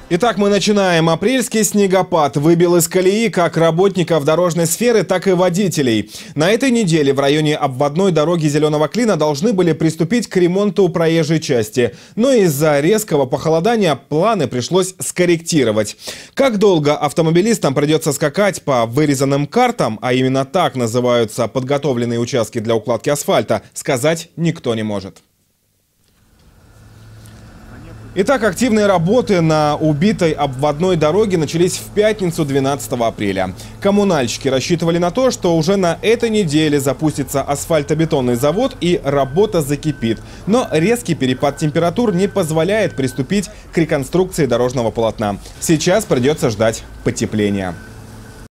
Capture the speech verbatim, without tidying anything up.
Итак, мы начинаем. Апрельский снегопад выбил из колеи как работников дорожной сферы, так и водителей. На этой неделе в районе обводной дороги Зеленого Клина должны были приступить к ремонту проезжей части. Но из-за резкого похолодания планы пришлось скорректировать. Как долго автомобилистам придется скакать по вырезанным картам, а именно так называются подготовленные участки для укладки асфальта, сказать никто не может. Итак, активные работы на убитой обводной дороге начались в пятницу двенадцатого апреля. Коммунальщики рассчитывали на то, что уже на этой неделе запустится асфальтобетонный завод и работа закипит. Но резкий перепад температур не позволяет приступить к реконструкции дорожного полотна. Сейчас придется ждать потепления.